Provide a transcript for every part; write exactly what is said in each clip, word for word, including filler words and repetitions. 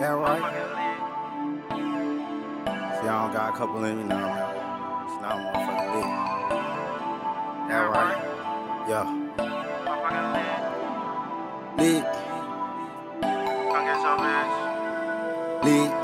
That right? See, I don't got a couple in me now, man. It's not a motherfucking lit. That right? Yeah. Lit. Come get your bitch. Lit.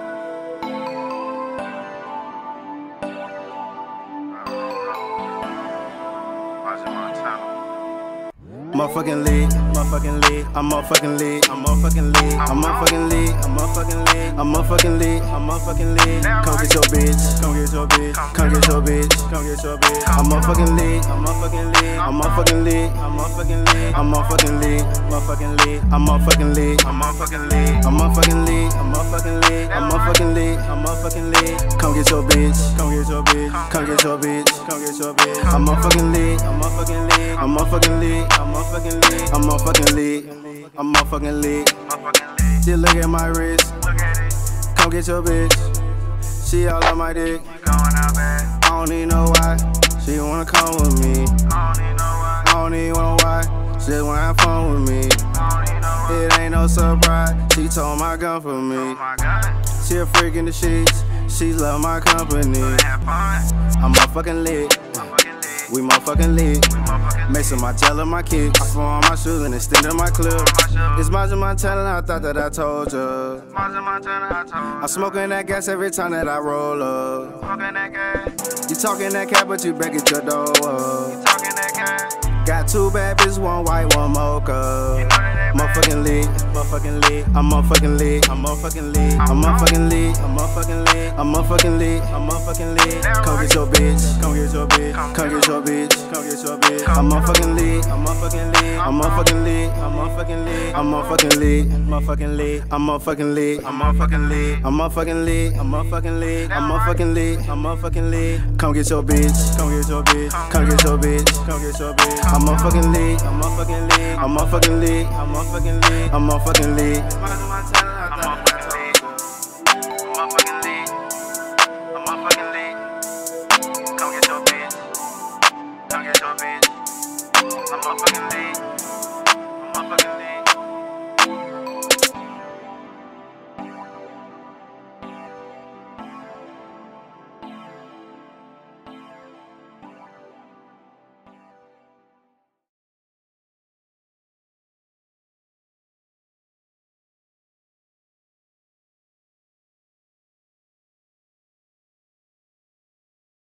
Motherfucking lit, motherfucking lit, I'm motherfucking lit, I'm motherfucking lit, I'm motherfucking lit, I'm motherfucking lit, I'm motherfucking lit, I'm motherfucking lit. Come get your bitch, come get your bitch, come get your bitch, come get your bitch. I'm motherfucking lit, I'm motherfucking lit, I'm motherfucking lit, I'm motherfucking lit, I'm motherfucking lit, motherfucking lit, I'm motherfucking lit, I'm motherfucking lit, I'm motherfucking lit, I'm motherfucking lit, I'm motherfucking lit, I'm motherfucking lit. Come get your bitch, come get your bitch, come get your bitch, come get your bitch. I'm motherfucking lit, I'm motherfucking lit, I'm motherfucking lit, I'm motherfucking lit, I'm motherfucking lit, I'm motherfucking lit. Just look at my wrist, come get your bitch. She all on my dick, I don't even know why. She wanna come with me, I don't even know why. She just wanna have fun with me. It ain't no surprise, she told my gun for me. She a freak in the sheets, she love my company. I'm motherfucking lit, we motherfucking lit. Mixing my gel and my kicks, I throw on my shoes and extended my clip. It's Margin Montana, I thought that I told ya. I'm smoking that gas every time that I roll up. You talking that cat, but you back at your door up. Got two bad bitches, one white, one mocha. Motherfucking lit, motherfucking lit, I'm motherfucking lit, I'm motherfucking lit, I'm motherfucking lit, I'm motherfucking lit, I'm motherfucking lit, I'm motherfucking lit. Come get your bitch, come get your bitch, come get your bitch, come get your bitch. I'm motherfucking lit, I'm motherfucking lit, I'm motherfucking lit, I'm motherfucking lit, I'm motherfucking lit, motherfucking lit, I'm motherfucking lit, I'm motherfucking lit, I'm motherfucking lit, I'm motherfucking lit, I'm motherfucking lit, I'm motherfucking lit. Come get your bitch, come get your bitch, come get your bitch, come get your bitch. I'm motherfucking lit, I'm motherfucking lit, I'm motherfucking lit, I'm motherfucking lit, I'm motherfucking lit. I'm motherfucking lit, I'm motherfucking lit, I'm motherfucking lit. Come get your bitch, come get your bitch. I'm motherfucking lit, I'm motherfucking lit.